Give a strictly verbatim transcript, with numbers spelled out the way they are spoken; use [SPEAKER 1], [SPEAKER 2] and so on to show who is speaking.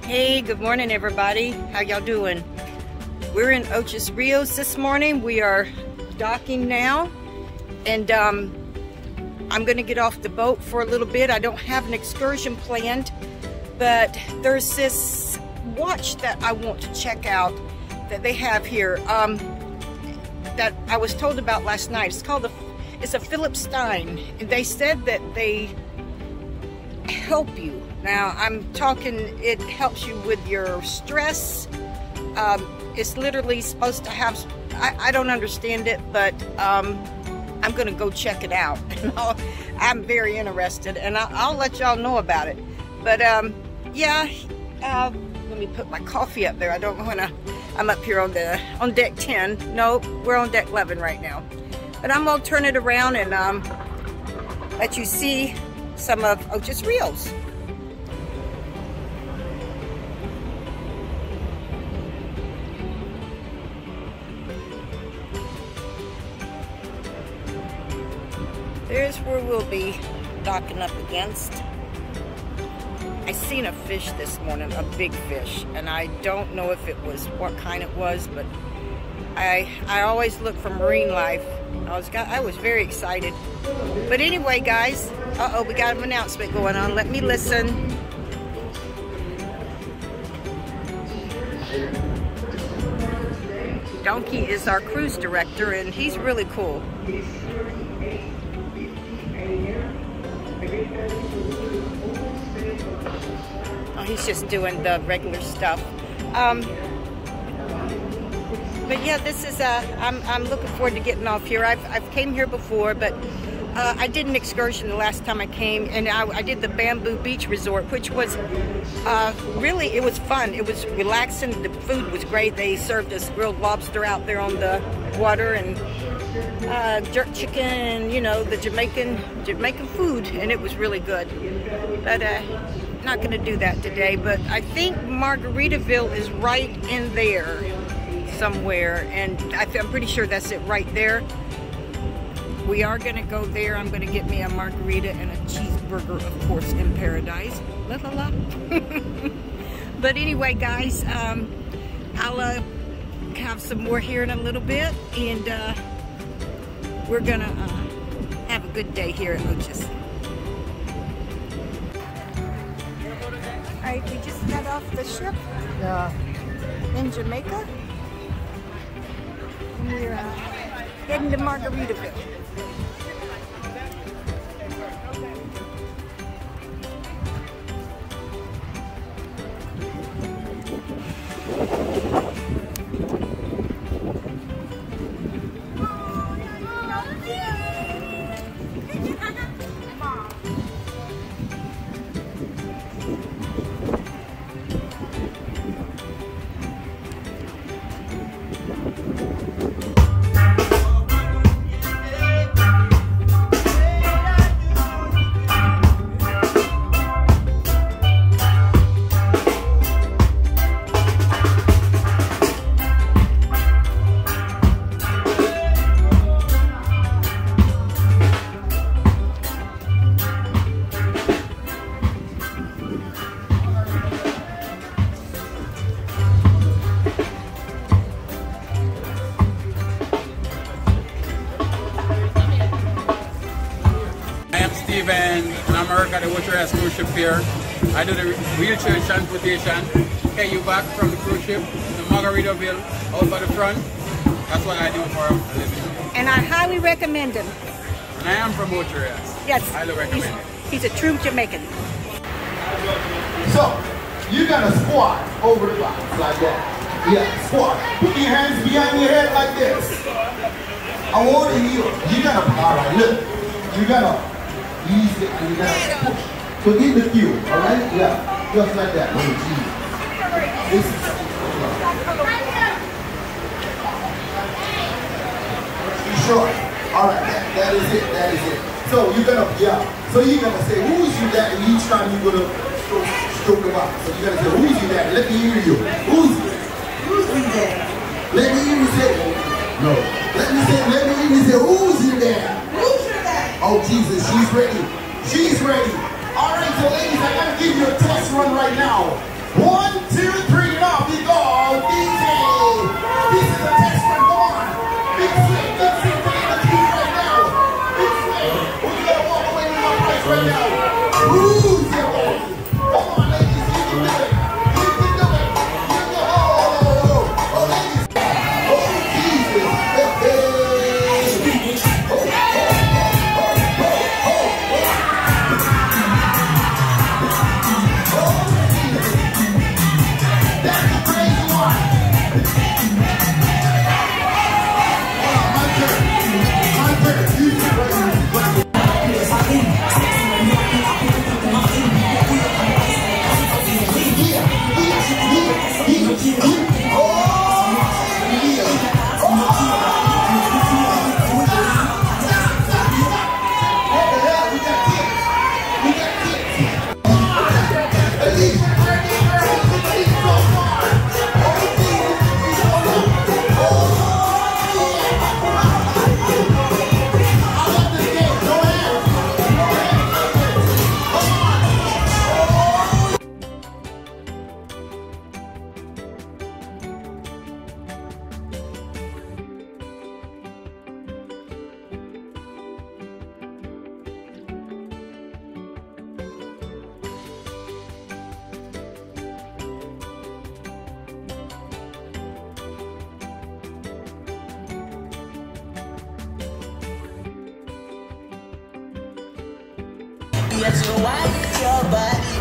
[SPEAKER 1] Hey, good morning everybody. How y'all doing? We're in Ochos Rios this morning. We are docking now, and um, I'm gonna get off the boat for a little bit. I don't have an excursion planned, but there's this watch that I want to check out that they have here um, that I was told about last night. It's called a, it's a Philip Stein. They said that they help you. Now I'm talking, it helps you with your stress. Um, it's literally supposed to have, I, I don't understand it, but um, I'm gonna go check it out. I'm very interested, and I'll, I'll let y'all know about it. But um, yeah, uh, let me put my coffee up there. I don't wanna, I'm up here on the on deck ten. No, we're on deck eleven right now. But I'm gonna turn it around and um, let you see some of Ochos Rios. There's where we'll be docking up against. I seen a fish this morning, a big fish, and I don't know if it was what kind it was, but I I always look for marine life. I was got I was very excited. But anyway, guys, uh oh, we got an announcement going on. Let me listen. Donkey is our cruise director, and he's really cool. Oh, he's just doing the regular stuff. Um, but yeah, this is uh, I'm I'm looking forward to getting off here. I've I've came here before, but uh, I did an excursion the last time I came, and I, I did the Bamboo Beach Resort, which was uh, really, it was fun. It was relaxing. The food was great. They served us grilled lobster out there on the water, and uh, jerk chicken, you know, the Jamaican Jamaican food, and it was really good. But uh, not going to do that today. But I think Margaritaville is right in there somewhere, and I I'm pretty sure that's it right there. We are going to go there. I'm going to get me a margarita and a cheeseburger, of course, in paradise. La la la. But anyway, guys, um, I'll uh, have some more here in a little bit, and uh, we're going to uh, have a good day here at Ochos. All right, we just got off the ship uh, in Jamaica. And we're uh, heading to Margaritaville.
[SPEAKER 2] And America, the Ochos cruise ship here. I do the wheelchair transportation, carry you back from the cruise ship to Margaritaville, out by the front. That's what I do for a living.
[SPEAKER 1] And I highly recommend him.
[SPEAKER 2] And I am from Ochos.
[SPEAKER 1] Yes.
[SPEAKER 2] Highly recommend
[SPEAKER 1] he's,
[SPEAKER 2] it.
[SPEAKER 1] He's a true Jamaican.
[SPEAKER 3] So, you're gonna squat over the box like that. Yeah, squat. Put your hands behind your head like this. I want you, you're gonna, all right, look. You're gonna ease it and you're gonna push. So in the cue, all right? Yeah, just like that. Oh, geez. This is sure. All right, that, that is it, that is it. So you're gonna, yeah. So you're gonna say, who's you that? And each time you're gonna stroke, stroke the box. So you're gonna say, who's you that? Let me hear you. Who's you? Who's you there? Let me hear you say, no. Let me say, let me hear you say, who's you there? Who's you there? Oh Jesus, she's ready. She's ready. All right, so ladies, I gotta give you a test run right now. One, One, two, three, and off you go. D J. This is a test run. Come on. Big swing, big swing for the keys right now. Big swing. We're going to walk away with my price right now. Who's your boy? Come on, ladies. You can do it. You can do it. You can go. Oh, oh, oh, oh, ladies. Oh, Jesus. Hey, hey. Oh, oh, oh, oh, oh, oh, oh. That's a crazy one. Oh, my turn. My turn. You can right here.
[SPEAKER 4] Yes, you wind your body.